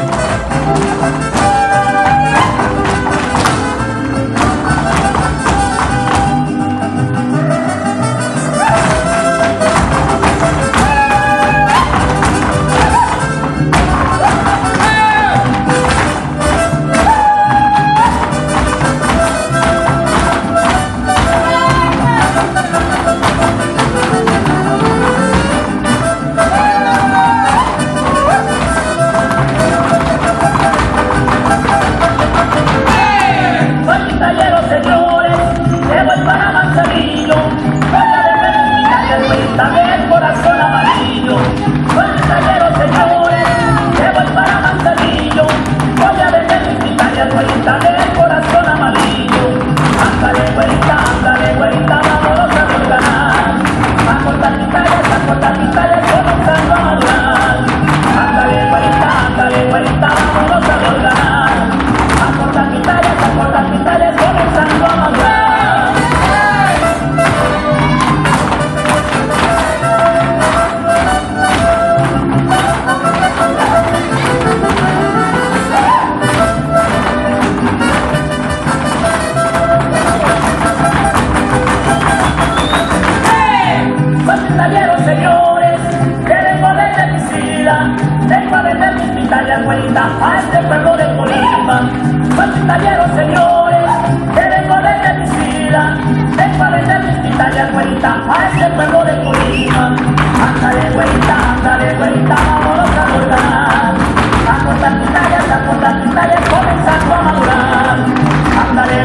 A este pueblo de Colima, caballeros señores, que vengo desde mi ciudad, vengo a vender mi pitaya güerita, a este pueblo de Colima. Ándale güerita, vámonos a bordar, a cortar pitayas, comenzando a madurar. Ándale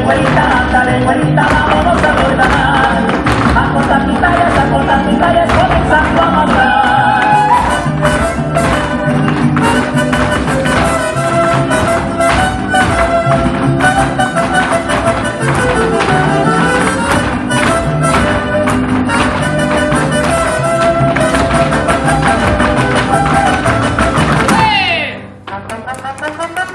güerita, vámonos a bordar, a cortar pitayas, comenzando a madurar. ¡Hey!